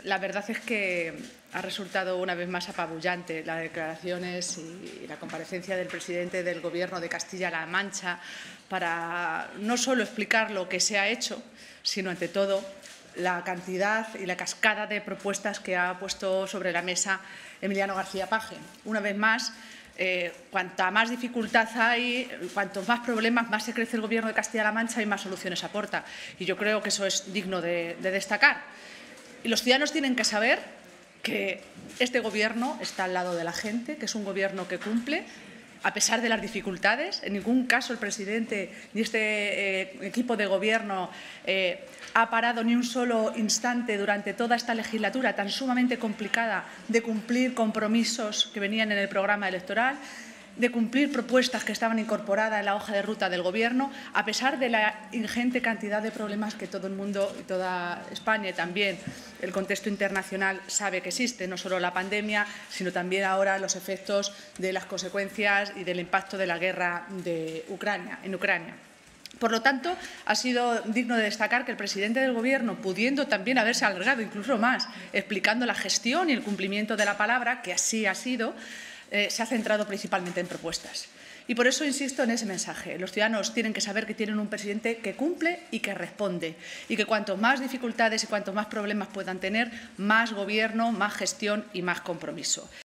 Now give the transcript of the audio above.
La verdad es que ha resultado una vez más apabullante las declaraciones y la comparecencia del presidente del Gobierno de Castilla-La Mancha para no solo explicar lo que se ha hecho, sino, ante todo, la cantidad y la cascada de propuestas que ha puesto sobre la mesa Emiliano García Paje. Una vez más, cuanta más dificultad hay, cuantos más problemas, más se crece el Gobierno de Castilla-La Mancha y más soluciones aporta. Y yo creo que eso es digno de destacar. Y los ciudadanos tienen que saber que este Gobierno está al lado de la gente, que es un Gobierno que cumple, a pesar de las dificultades. En ningún caso el presidente ni este equipo de Gobierno ha parado ni un solo instante durante toda esta legislatura tan sumamente complicada de cumplir compromisos que venían en el programa electoral, de cumplir propuestas que estaban incorporadas en la hoja de ruta del Gobierno, a pesar de la ingente cantidad de problemas que todo el mundo y toda España y también el contexto internacional sabe que existe, no solo la pandemia, sino también ahora los efectos de las consecuencias y del impacto de la guerra en Ucrania. Por lo tanto, ha sido digno de destacar que el presidente del Gobierno, pudiendo también haberse alargado incluso más, explicando la gestión y el cumplimiento de la palabra, que así ha sido, se ha centrado principalmente en propuestas. Y por eso insisto en ese mensaje. Los ciudadanos tienen que saber que tienen un presidente que cumple y que responde, y que cuanto más dificultades y cuantos más problemas puedan tener, más gobierno, más gestión y más compromiso.